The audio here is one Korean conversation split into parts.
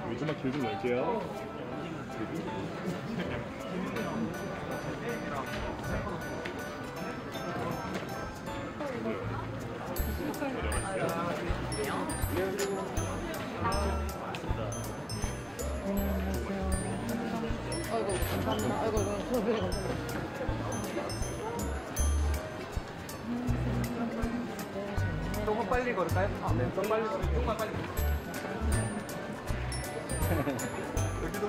요즘만 길좀 열게요. 아이고 감사합니다. 아이고 소비 감사합니다. 조금 빨리 걸을까요? 아, 네, 좀 빨리 걸을게요. 조금만 빨리. 여기도.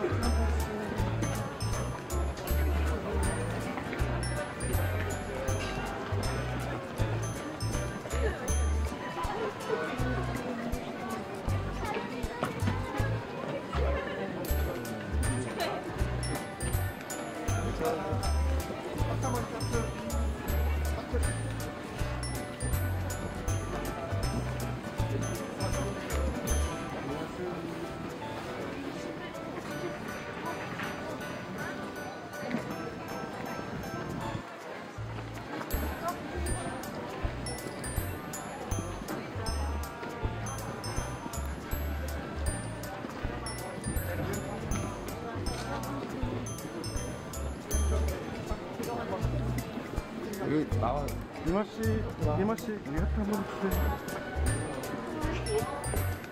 여기 나와. 이마씨, 여기 하트 한번 주세요.